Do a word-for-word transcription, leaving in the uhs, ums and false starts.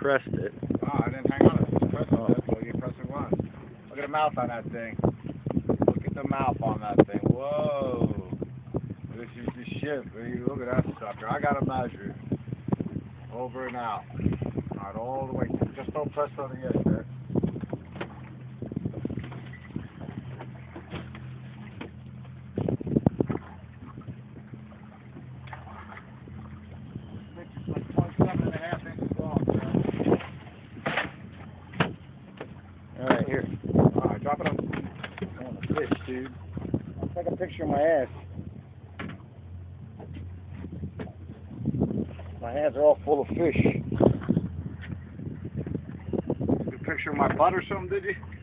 pressed it. Oh, I didn't hang on it. Press it. That's what you're pressing one. Look at the mouth on that thing. Look at the mouth on that thing. Whoa. This is the ship. Look at that sucker. I got to measure. Over and out. Not all the way. Just don't press on the edge there. It's like twenty-seven and a half inches long. All right, here. All right, drop it on. On the fish, dude. I'll take a picture of my ass. My hands are all full of fish. Took a picture of my butt or something, did you?